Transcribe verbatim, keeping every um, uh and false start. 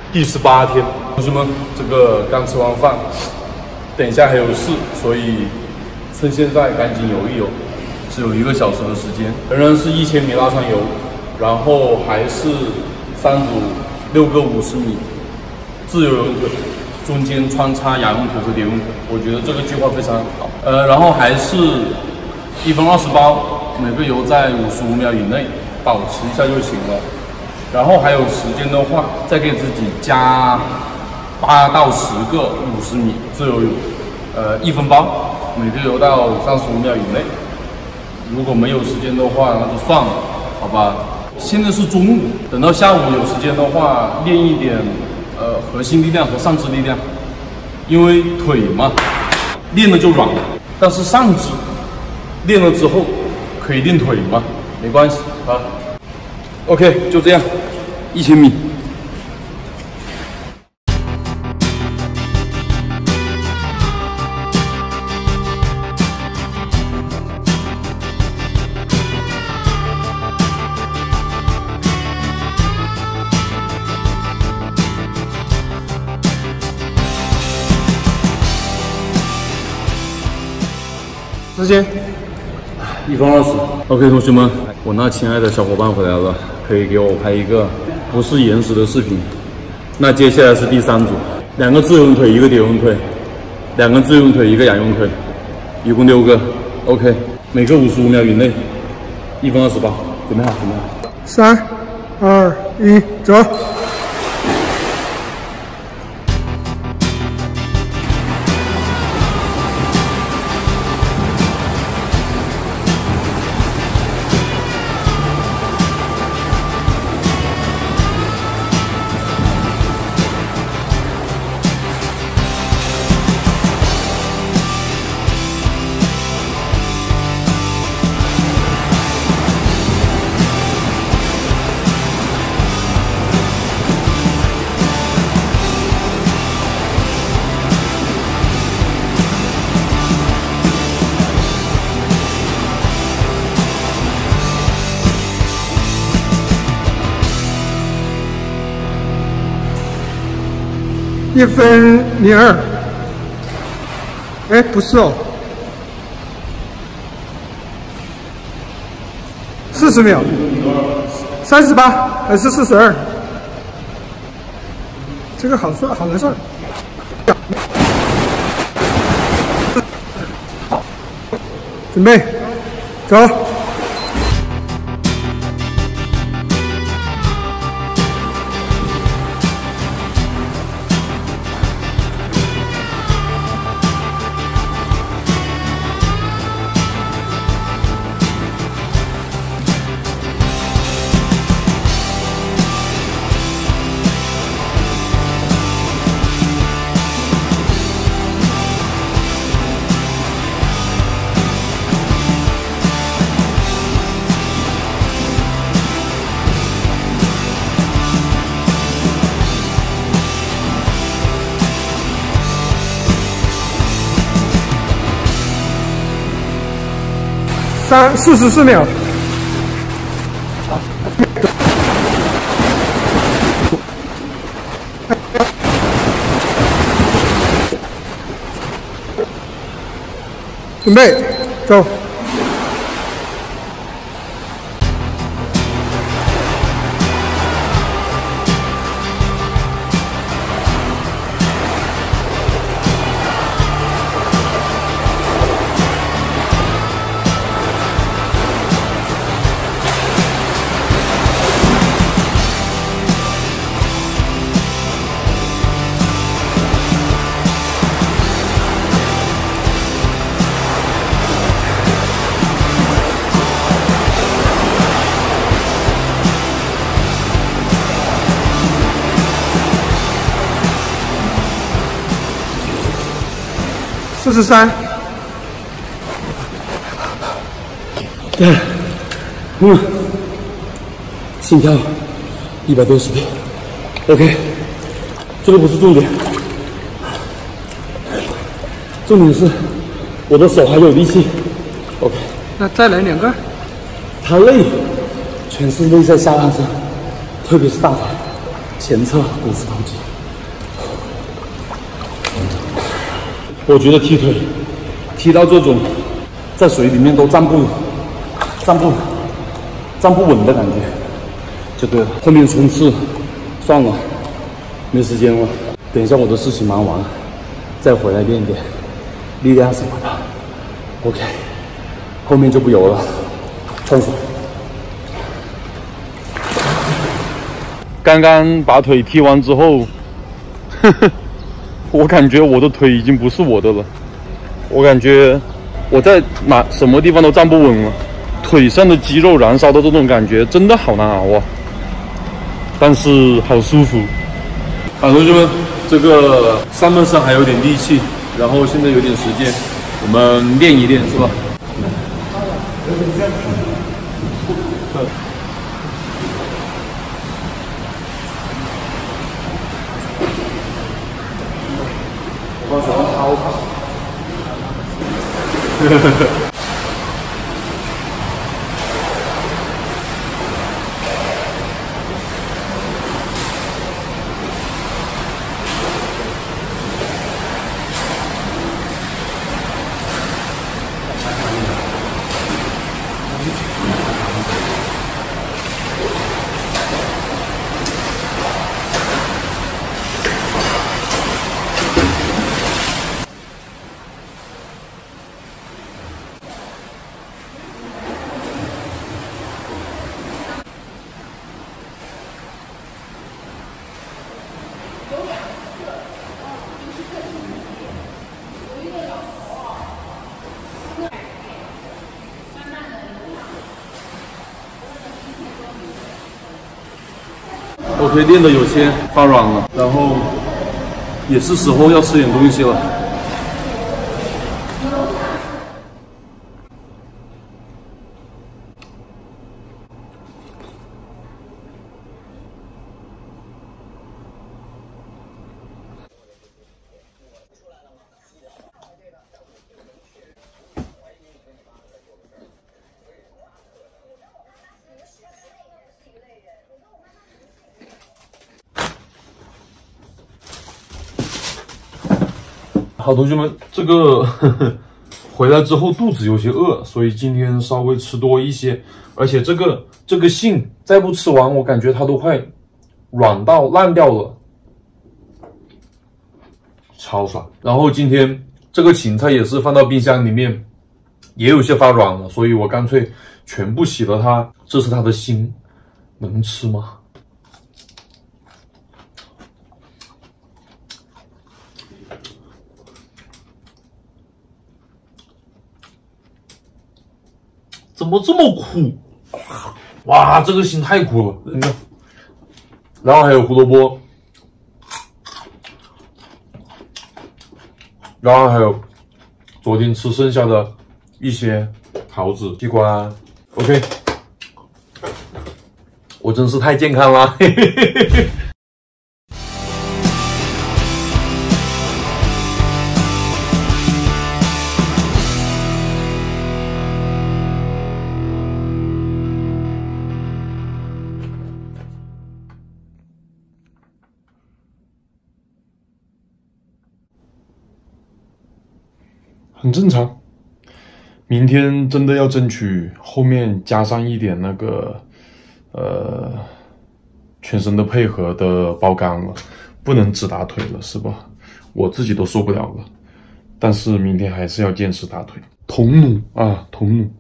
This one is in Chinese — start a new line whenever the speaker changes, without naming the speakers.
第十八天，同学们，这个刚吃完饭，等一下还有事，所以趁现在赶紧游一游，只有一个小时的时间，仍然是一千米拉长游，然后还是三组六个五十米自由游泳腿，中间穿插仰泳腿和蝶泳腿，我觉得这个计划非常好。呃，然后还是一分二十八，每个游在五十五秒以内，保持一下就行了。 然后还有时间的话，再给自己加八到十个五十米自由泳，呃，一分八，每个游到三十五秒以内。如果没有时间的话，那就算了，好吧？现在是中午，等到下午有时间的话，练一点呃核心力量和上肢力量，因为腿嘛，练了就软了，但是上肢练了之后可以练腿嘛，没关系啊。 OK， 就这样，一千米。
时间
一分二十。OK， 同学们，我那亲爱的小伙伴回来了。 可以给我拍一个不是延时的视频。那接下来是第三组，两个自由泳腿，一个蝶泳腿，两个自由泳腿，一个仰泳腿，一共六个。OK， 每个五十五秒以内，一分二十八，准备好，准备好。
三、二、一，走。 一分零二，哎，不是哦，四十秒，三十八还是四十二？这个好算，好难算。好，准备，走。 三四十四秒，准备走。四十三，
对，嗯，心跳一百多十倍 ，OK， 这个不是重点，重点是我的手还有力气 ，OK。
那再来两个。
他累，全是内在下半身，特别是大腿。 前侧股四头肌。我觉得踢腿踢到这种在水里面都站不站不站不稳的感觉就对了。后面冲刺算了，没时间了。等一下我的事情忙完再回来练点力量什么的。OK， 后面就不游了，冲水。刚刚把腿踢完之后，呵呵，我感觉我的腿已经不是我的了，我感觉我在哪什么地方都站不稳了，腿上的肌肉燃烧的这种感觉真的好难熬啊，但是好舒服。啊，同学们，这个上半身还有点力气，然后现在有点时间，我们练一练，是吧？我喜欢操场。OK， 练的有些发软了，然后也是时候要吃点东西了。好，同学们，这个呵呵回来之后肚子有些饿，所以今天稍微吃多一些。而且这个这个杏再不吃完，我感觉它都快软到烂掉了，超爽。然后今天这个芹菜也是放到冰箱里面，也有些发软了，所以我干脆全部洗了它。这是它的心，能吃吗？怎么这么苦？哇，这个心太苦了，真的。然后还有胡萝卜，然后还有昨天吃剩下的一些桃子、西瓜。OK， 我真是太健康了。嘿嘿嘿嘿嘿。很正常，明天真的要争取后面加上一点那个，呃，全身的配合的爆杆了，不能只打腿了，是吧？我自己都受不了了，但是明天还是要坚持打腿。童弩啊，童弩。